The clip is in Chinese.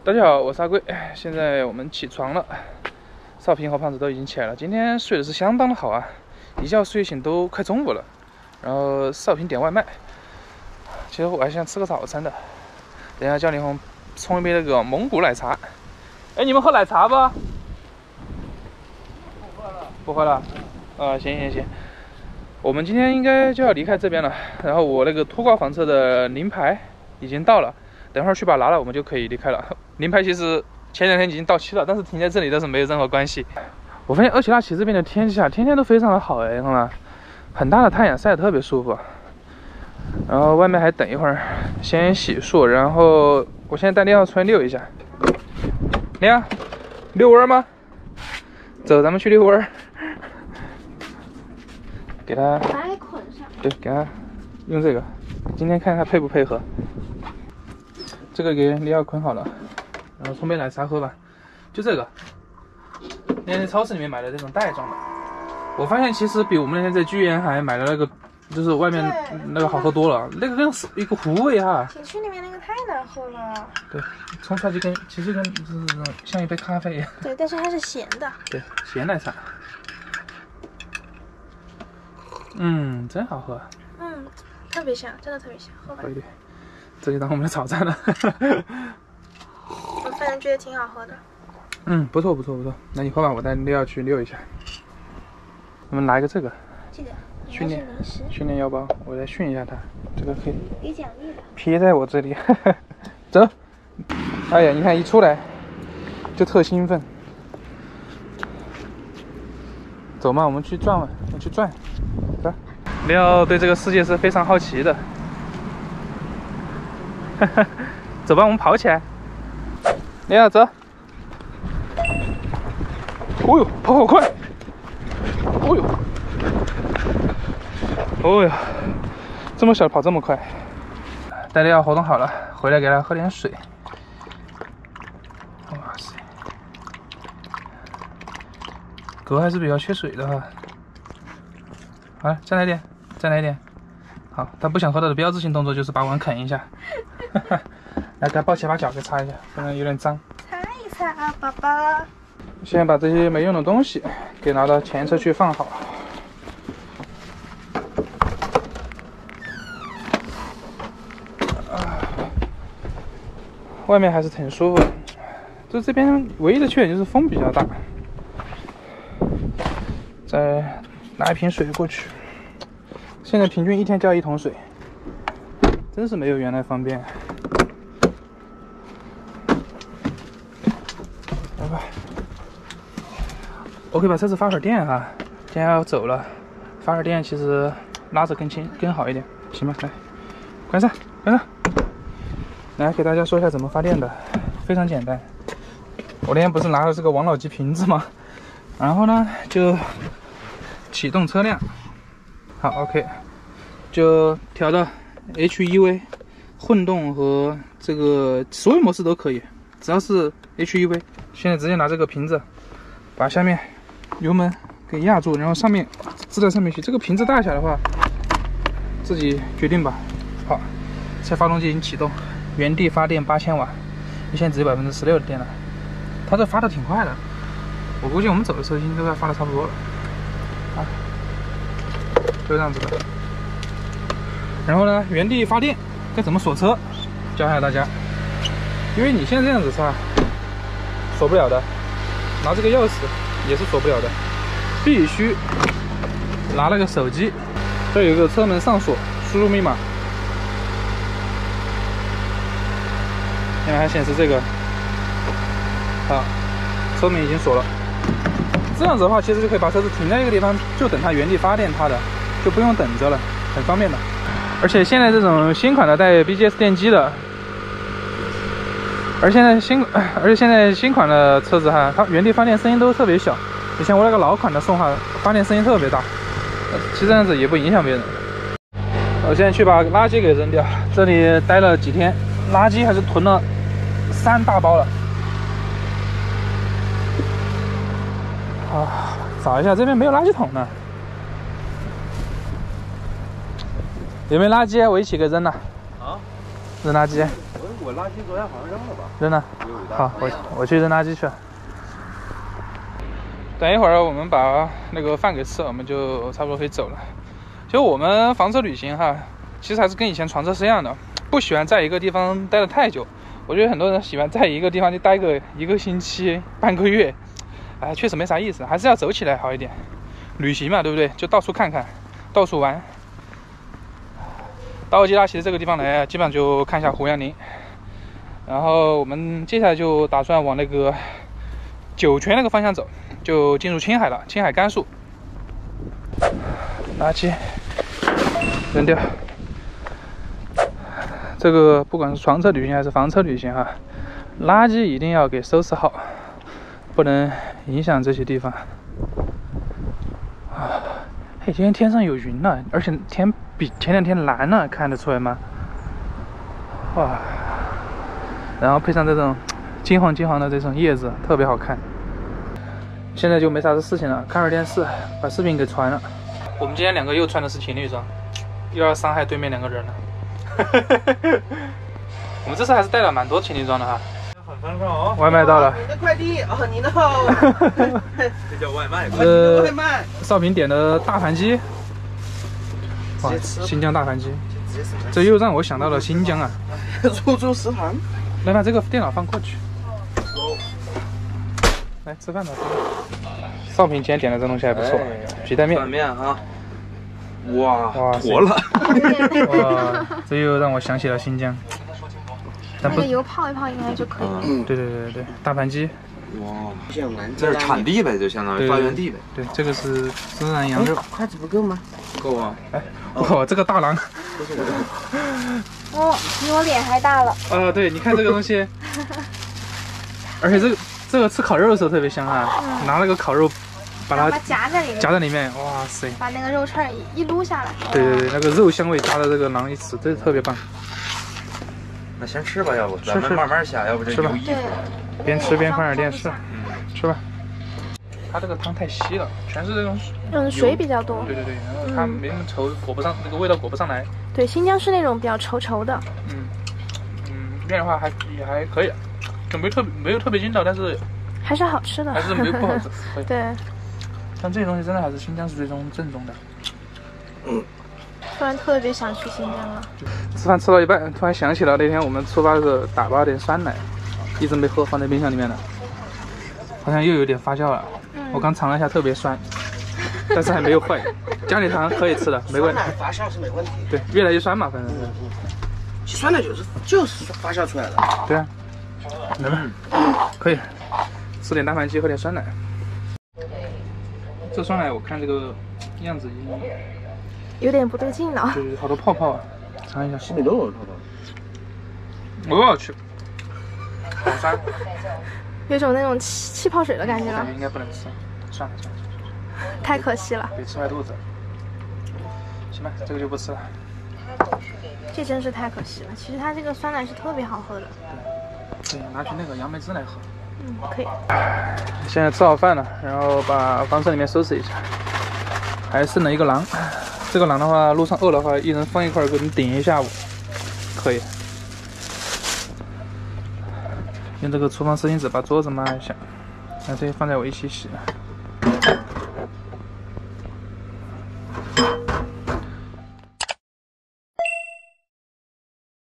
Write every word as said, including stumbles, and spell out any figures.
大家好，我是阿贵。现在我们起床了，少平和胖子都已经起来了。今天睡的是相当的好啊，一觉睡醒都快中午了。然后少平点外卖，其实我还想吃个早餐的。等一下叫李红冲一杯那个蒙古奶茶。哎，你们喝奶茶不？不喝了。不喝了。啊，行行行。我们今天应该就要离开这边了。然后我那个拖挂房车的临牌已经到了。等会儿去把它拿了，我们就可以离开了。临牌其实前两天已经到期了，但是停在这里倒是没有任何关系。我发现厄齐拉奇这边的天气啊，天天都非常的好哎，看到吗？很大的太阳晒得特别舒服。然后外面还等一会儿，先洗漱，然后我现在带利奥出来遛一下。利奥，遛弯吗？走，咱们去遛弯。给他把它捆上。 对，给他用这个，今天看他配不配合。这个给利奥捆好了，然后冲杯奶茶喝吧，就这个，那天在超市里面买的这种袋装的，我发现其实比我们那天在居延海买的那个，就是外面那个好喝多了，那个跟一个糊味哈。 景区里面那个太难喝了。 对，冲出来就跟其实跟就是像一杯咖啡一样。 对，但是它是咸的。 对，咸奶茶。嗯，真好喝。 嗯，特别香，真的特别香，喝吧。 喝一点。这就当我们的早餐了。 我反正觉得挺好喝的。 嗯，不错不错不错。那你喝吧，我带利奥去遛一下。我们拿一个这个。 这个训练训练腰包，我来训一下它。这个可以给奖励的。 撇在我这里。走。哎呀，你看一出来就特兴奋。走嘛，我们去转嘛，我们去转。走。利奥对这个世界是非常好奇的。走吧，我们跑起来。利奥，走。哦呦，跑好快！哦呦，哦呦，这么小跑这么快。带利奥活动好了，回来给他喝点水。哇塞，狗还是比较缺水的哈。好了，再来点，再来点。好，他不想喝的标志性动作就是把碗啃一下。来，给他抱起来，把脚给擦一下，不然有点脏。 擦一擦啊，宝宝。 先把这些没用的东西给拿到前车去放好。外面还是挺舒服的，就这边唯一的缺点就是风比较大。再拿一瓶水过去。现在平均一天交一桶水，真是没有原来方便。来吧，我可以把车子发会儿电啊，今天要走了，发会儿电其实拉着更轻更好一点，行吧？来，关上，关上。来给大家说一下怎么发电的，非常简单。我那天不是拿了这个王老吉瓶子吗？然后呢就启动车辆。好 ，OK， 就调到 H E V， 混动和这个所有模式都可以，只要是 H E V。现在直接拿这个瓶子，把下面油门给压住，然后上面支在上面去。这个瓶子大小的话，自己决定吧。好，现在发动机已经启动，原地发电八千瓦，现在只有百分之十六的电了。它这发的挺快的，我估计我们走的时候应该都要发的差不多了。啊。就这样子的，然后呢，原地发电该怎么锁车，教一下大家。因为你现在这样子是吧，锁不了的，拿这个钥匙也是锁不了的，必须拿那个手机，这有一个车门上锁，输入密码，现在还显示这个，好，车门已经锁了。这样子的话，其实就可以把车子停在一个地方，就等它原地发电它的。就不用等着了，很方便的。而且现在这种新款的带 B G S 电机的，而现在新而且现在新款的车子哈，它原地发电声音都特别小。以前我那个老款的送哈，发电声音特别大。其实这样子也不影响别人。我现在去把垃圾给扔掉，这里待了几天，垃圾还是囤了三大包了。啊，找一下这边没有垃圾桶呢。有没有垃圾？我一起给扔了。啊，扔垃圾。 我我垃圾昨天好像扔了吧？ 扔了。好，我我去扔垃圾去了。等一会儿我们把那个饭给吃了，我们就差不多可以走了。就我们房车旅行哈，其实还是跟以前床车是一样的，不喜欢在一个地方待得太久。我觉得很多人喜欢在一个地方就待个一个星期、半个月，哎，确实没啥意思，还是要走起来好一点。旅行嘛，对不对？就到处看看，到处玩。到基拉奇这个地方来，基本上就看一下胡杨林。然后我们接下来就打算往那个酒泉那个方向走，就进入青海了，青海甘肃。垃圾扔掉。这个不管是床车旅行还是房车旅行哈，垃圾一定要给收拾好，不能影响这些地方。啊，嘿，今天天上有云了，而且天比前两天蓝了，看得出来吗？哇！然后配上这种金黄金黄的这种叶子，特别好看。现在就没啥子事情了，看会儿电视，把视频给传了。我们今天两个又穿的是情侣装，又要伤害对面两个人了。我们这次还是带了蛮多情侣装的哈。 很丰盛哦。 外卖到了。 你的快递啊，你的好。 这叫外卖。 呃， 外卖。 少平点的大盘鸡。哇，新疆大盘鸡。这又让我想到了新疆啊。 出租食堂。 来把这个电脑放过去。来吃饭吧。少平今天点的这东西还不错，皮带面。 拌面啊。哇， 哇， 坨了！ 哇，这又让我想起了新疆。 那个油泡一泡应该就可以了。 对对对对，大盘鸡。 哇，这是产地呗，就相当于发源地呗。 对，这个是孜然羊肉。 筷子不够吗？ 够啊！ 哎，哇，这个大郎。 哦，比我脸还大了。 啊，对，你看这个东西，而且这个这个吃烤肉的时候特别香啊，拿那个烤肉。把它夹在里面， 夹在里面，哇塞！ 把那个肉串一撸下来。 对对对，那个肉香味加的这个馕一吃，这特别棒。 那先吃吧，要不咱们慢慢下，要不这油溢出来。 边吃边看点电视，嗯，吃吧。它这个汤太稀了，全是这种嗯水比较多。 对对对，然后它没那么稠，裹不上那个味道裹不上来。 对，新疆是那种比较稠稠的。 嗯嗯，面的话还也还可以，就没特别没有特别筋道，但是还是好吃的， 还是没有不好吃。 对。 但这些东西真的还是新疆是最终正宗的。 嗯，突然特别想去新疆了。 吃饭吃到一半，突然想起了那天我们出发的时候打包点酸奶，一直没喝，放在冰箱里面的，好像又有点发酵了。嗯、我刚尝了一下，特别酸，但是还没有坏。加点糖可以吃的，没问题。 酸奶发酵是没问题。 对，越来越酸嘛，反正是。 其实酸奶就是就是发酵出来的。 对啊，来吧，可以吃点大盘鸡，喝点酸奶。这酸奶我看这个样子已经有点不对劲了， 对，好多泡泡啊，尝一下。 西米露有泡泡。我去，好酸， 有种那种气气泡水的感觉了。 应该不能吃，算了算了， 太可惜了， 别吃坏肚子。行吧，这个就不吃了。 这真是太可惜了。其实它这个酸奶是特别好喝的。 对，拿去那个杨梅汁来喝。 嗯，可以。 现在吃好饭了，然后把房车里面收拾一下，还剩了一个馕。这个馕的话，路上饿的话，一人分一块给我们顶一下午，可以。用这个厨房湿巾纸把桌子抹一下，那这些放在我一起洗了。